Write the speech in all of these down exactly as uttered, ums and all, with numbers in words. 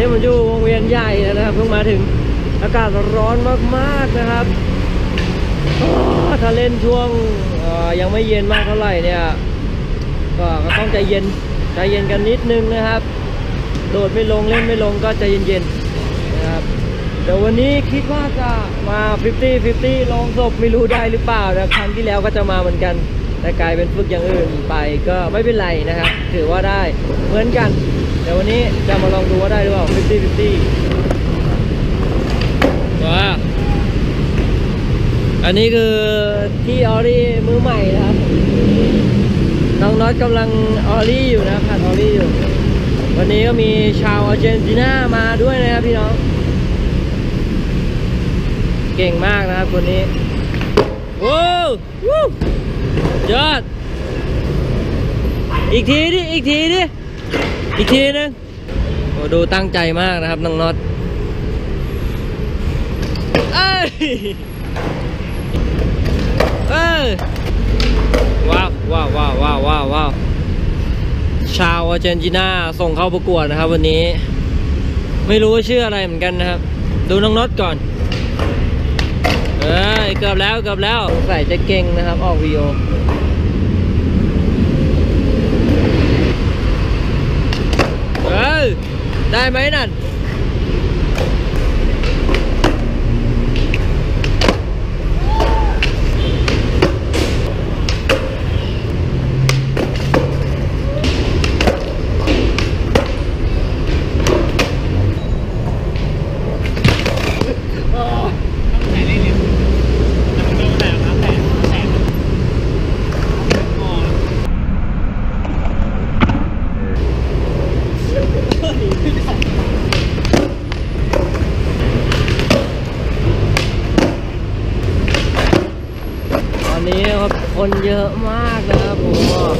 นี้ผมอยู่วงเวียนใหญ่นะครับเพิ่งมาถึงอากาศร้อนมากๆนะครับถ้าเล่นช่วงยังไม่เย็นมากเท่าไหร่เนี่ยก็ต้องใจเย็นใจเย็นกันนิดนึงนะครับโดดไม่ลงเล่นไม่ลงก็ใจเย็นๆนะครับเดี๋ยววันนี้คิดว่าจะมาห้าสิบ ห้าสิบลองศพไม่รู้ได้หรือเปล่านะครั้งที่แล้วก็จะมาเหมือนกันแต่กลายเป็นฝึกอย่างอื่นไปก็ไม่เป็นไรนะครับถือว่าได้เหมือนกันเดี๋ยววันนี้จะมาลองดูว่าได้หรือเปล่าห้าสิบ ห้าสิบว้าอันนี้คือที่ออรี่มือใหม่นะครับน้องน็อตกำลังออรี่อยู่นะผัดออรี่อยู่วันนี้ก็มีชาวอาร์เจนตินามาด้วยนะครับพี่น้องเก่งมากนะครับคนนี้โอ้วู้ยอดอีกทีดิอีกทีดิอีกทีนึงโอ้ดูตั้งใจมากนะครับน้องน็อตเอ้ยเอ้ยว้าวว้าวว้าวว้าวว้าวว้าวชาวอาร์เจนตินาส่งเข้าประกวดนะครับวันนี้ไม่รู้ว่าชื่ออะไรเหมือนกันนะครับดูน้องน็อตก่อนเอ้ยเกือบแล้วเกือบแล้วใส่จะเก่งนะครับออกวีดีโอเอ้ยได้ไหมนั่นนี้ครับคนเยอะมากนะครับผม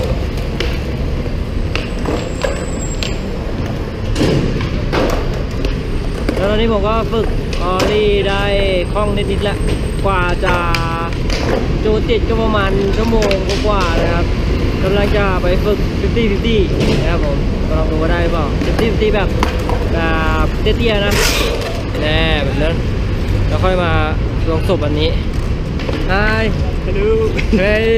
แล้วตอนนี้ผมก็ฝึกออรี่ได้คล่องนิดๆแล้วกว่าจะจูติดก็ประมาณชั่วโมงกว่านะครับกำลังจะไปฝึกห้าสิบ ห้าสิบนะครับผมก็ลองดูว่าได้เปล่าห้าสิบ ห้าสิบแบบแบบเตี้ยๆนะแน่แบบนั้นแล้วค่อยมาลงศพอันนี้ไฮฮัลโหลเฮ้ย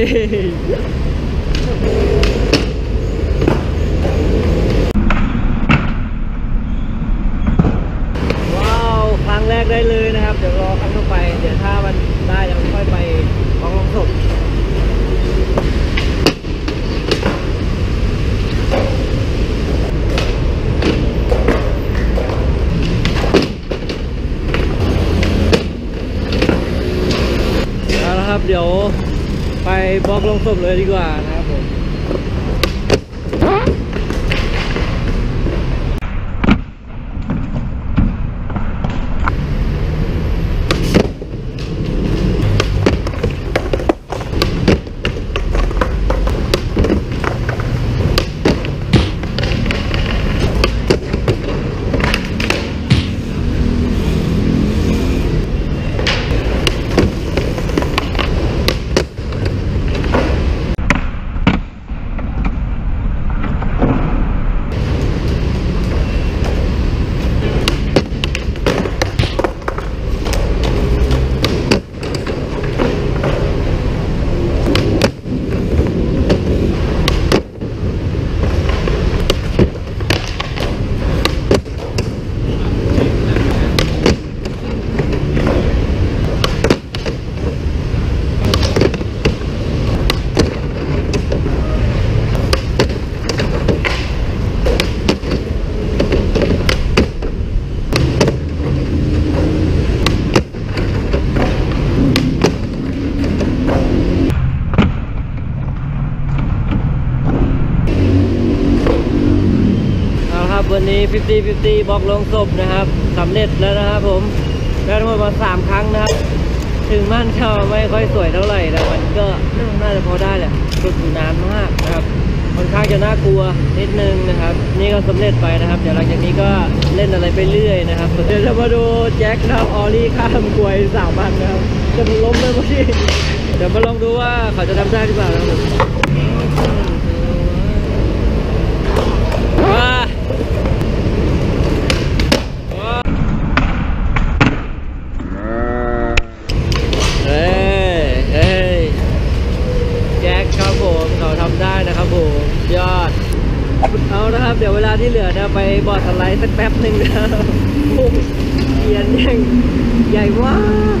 ว้าวครั้งแรกได้เลยนะครับเดี๋ยวรอครั้งต่อไปเดี๋ยวถ้ามันได้แล้วค่อยไปลองลงศพครับเดี๋ยวไปบล็อกลงศพเลยดีกว่านะครับผมวันนี้ห้าสิบ ห้าสิบบล็อกลงศพนะครับสำเร็จแล้วนะครับผมได้ทั้งหมดมาสามครั้งนะครับถึงมันจะไม่ค่อยสวยเท่าไหร่แต่มันก็น่าจะพอได้แหละฝึกอยู่นานมากนะครับค่อนข้างจะน่ากลัวนิดนึงนะครับนี่ก็สำเร็จไปนะครับเดี๋ยวหลังจากนี้ก็เล่นอะไรไปเรื่อยนะครับเดี๋ยวจะมาดูแจ็คนะครับออรี่ข้ามกลวยสามพันนะครับจะล้มเลยเมื่อกี้เดี๋ยวมาลองดูว่าเขาจะทำได้หรือเปล่านะครับว้าลาที่เหลือเนี่ยไปบอร์ดสไลด์สักแป๊บหนึ่งนะโอ้โหเกียนใหญ่ใหญ่มาก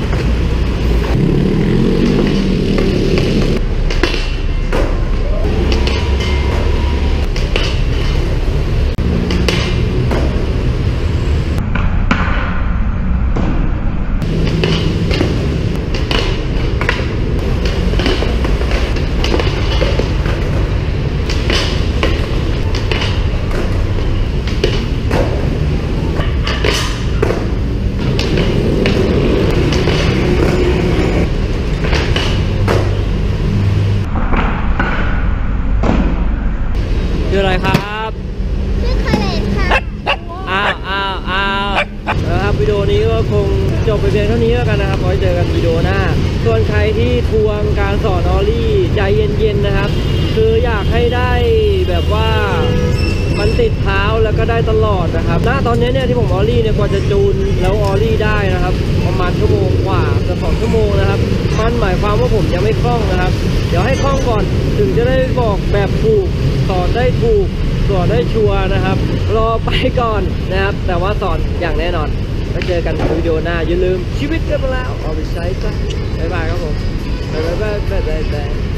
คืออะไรครับชื่อคาเลนค่ะอ้าวอ้าวอ้าวนะครับวิดีโอนี้ก็คงจบไปเพียงเท่านี้แล้วกันนะครับไว้เจอกันวิดีโอหน้า ส่วนใครที่ทวงการสอนออลลี่ใจเย็นๆนะครับ คืออยากให้ได้แบบว่ามันติดเท้าแล้วก็ได้ตลอดนะครับณตอนนี้เนี่ยที่ผมออลลี่เนี่ยกว่าจะจูนแล้วออลลี่ได้นะครับ ประมาณชั่วโมงกว่าจะสองชั่วโมงนะครับมันหมายความว่าผมยังไม่คล่องนะครับ เดี๋ยวให้คล่องก่อนถึงจะได้บอกแบบถูกสอนได้ถูกสอนได้ชัวร์นะครับ รอไปก่อนนะครับ แต่ว่าสอนอย่างแน่นอนไว้เจอกันในวิดีโอหน้าอย่าลืมชีวิตกันมาแล้วเอาไปใช้จ้ะบ๊ายบายครับผมบ๊ายบายบ๊ายบายบ๊ายบาย